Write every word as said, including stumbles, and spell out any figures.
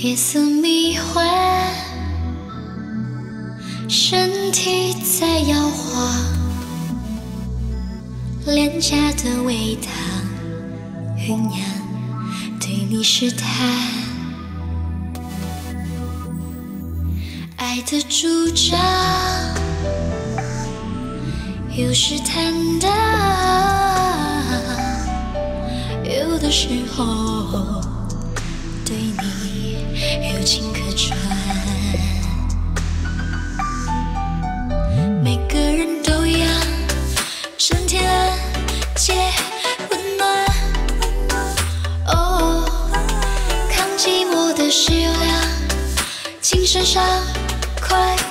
夜色迷幻，身体在摇晃，廉价的味道酝酿，对你试探，爱的主张有试探的，有的时候对你有情可传。每个人都一样，整天暗借温暖。哦，抗寂寞的是有凉，精神上快。